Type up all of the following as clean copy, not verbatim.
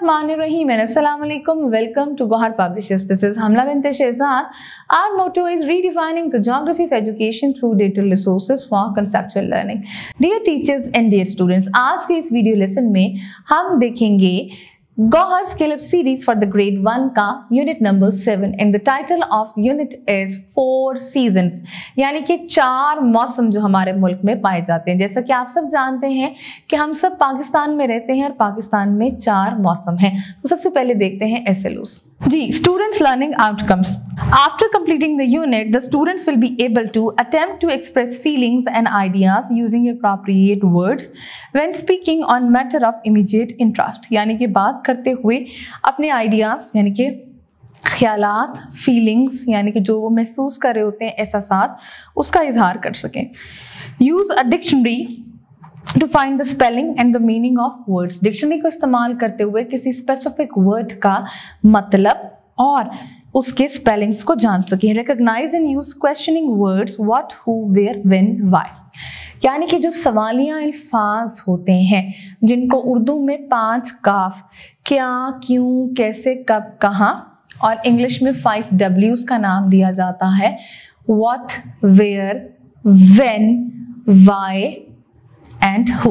Bismillahirrahmanirrahim and Assalamualaikum. Welcome to Gohar Publishers. This is Hamla bint Shehzad. Our motto is redefining the geography of education through digital resources for conceptual learning. Dear teachers and dear students, आज के इस video lesson में हम देखेंगे Gohar Skill Up Series for the Grade 1 का unit number 7 and the title of unit is 4 seasons, यानी कि 4 मौसम जो हमारे मुल्क में पाए जाते हैं। जैसा कि आप सब जानते हैं कि हम सब पाकिस्तान में रहते हैं और पाकिस्तान में 4 मौसम हैं। तो सबसे पहले देखते हैं SLOs। जी, students learning outcomes. After completing the unit, the students will be able to attempt to express feelings and ideas using appropriate words when speaking on matter of immediate interest, यानी कि बात करते हुए अपने आइडियाज यानी कि ख्यालात, फीलिंग्स यानी कि जो वो महसूस कर रहे होते हैं, एहसासात, उसका इजहार कर सकें। Use a dictionary to find the spelling and the meaning of words. Dictionary को इस्तेमाल करते हुए किसी स्पेसिफिक वर्ड का मतलब और उसके स्पेलिंग्स को जान सकें। Recognize and use questioning words what, who, where, when, why, यानी कि जो सवालिया अल्फाज होते हैं जिनको उर्दू में 5 काफ, क्या, क्यों, कैसे, कब, कहाँ, और इंग्लिश में 5 W's का नाम दिया जाता है, what, where, when, why and who,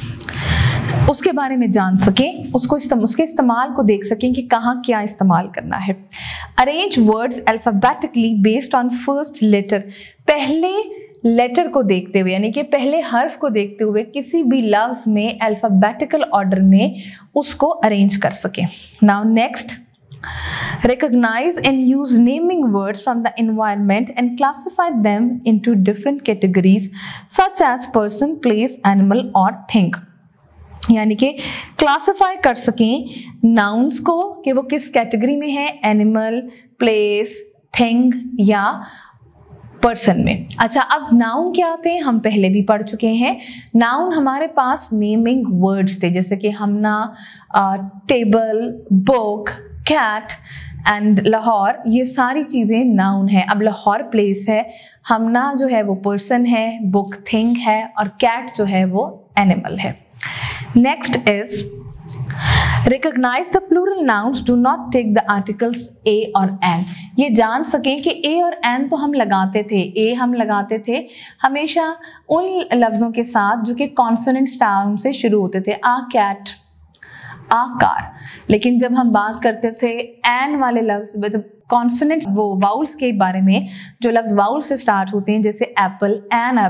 उसके बारे में जान सकें, उसके इस्तेमाल को देख सकें कि कहाँ क्या इस्तेमाल करना है। Arrange words alphabetically based on first letter, पहले लेटर को देखते हुए यानी कि पहले हर्फ को देखते हुए किसी भी लफ्ज में अल्फाबेटिकल ऑर्डर में उसको अरेंज कर सकें। Now next, recognize and use naming words from the environment and classify them into different categories such as person, place, animal or thing, यानी कि क्लासिफाई कर सकें नाउन्स को कि वो किस कैटेगरी में है, एनिमल, प्लेस, थिंग या पर्सन में। अच्छा, अब नाउन क्या आते हैं हम पहले भी पढ़ चुके हैं। नाउन हमारे पास नेमिंग वर्ड्स थे, जैसे कि Hamna, table, book, cat and Lahore, ये सारी चीज़ें नाउन है। अब लाहौर प्लेस है, हमना जो है वो पर्सन है, बुक थिंग है और कैट जो है वो एनिमल है। Next is recognize the plural nouns, do not take the articles a और एन। ये जान सकें कि ए और एन तो हम लगाते थे, ए हम लगाते थे हमेशा उन लफ्ज़ों के साथ जो कि कॉन्सोनेंट साउंड से शुरू होते थे, आ कैट, आ कार, लेकिन जब हम बात करते थे एन वाले लफ्ज मतलब कॉन्सोनेंट वो वाउल्स के बारे में, जो लफ्ज वाउल से स्टार्ट होते हैं जैसे एप्पल,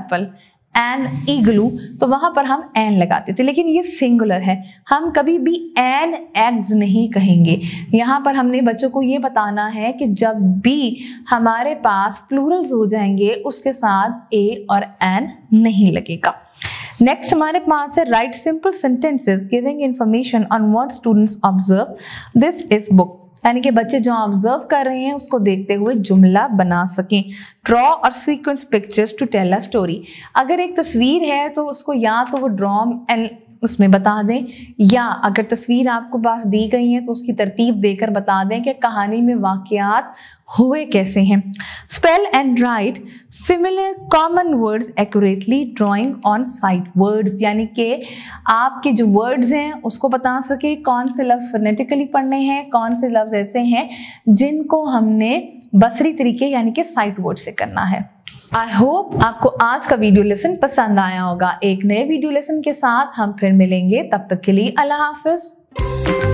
एन ईगलू, तो वहां पर हम एन लगाते थे, लेकिन ये सिंगुलर है, हम कभी भी एन एग्स नहीं कहेंगे। यहाँ पर हमने बच्चों को ये बताना है कि जब भी हमारे पास प्लूरल्स हो जाएंगे उसके साथ ए और एन नहीं लगेगा। नेक्स्ट हमारे पास है write simple sentences giving information on what students observe this is book, यानी कि बच्चे जो ऑब्जर्व कर रहे हैं उसको देखते हुए जुमला बना सकें। ड्रॉ और sequence pictures to tell a story, अगर एक तस्वीर है तो उसको या तो वो ड्रॉ एंड उसमें बता दें, या अगर तस्वीर आपको पास दी गई है तो उसकी तरतीब देकर बता दें कि कहानी में वाक़यात हुए कैसे हैं। Spell and write familiar common words accurately drawing on sight words, यानी कि आपके जो वर्ड्स हैं उसको बता सके कौन से लफ्ज़ फोनेटिकली पढ़ने हैं, कौन से लफ्ज़ ऐसे हैं जिनको हमने बसरी तरीके यानी कि साइट वर्ड से करना है। आई होप आपको आज का वीडियो लेसन पसंद आया होगा। एक नए वीडियो लेसन के साथ हम फिर मिलेंगे, तब तक के लिए अल्लाह हाफिज।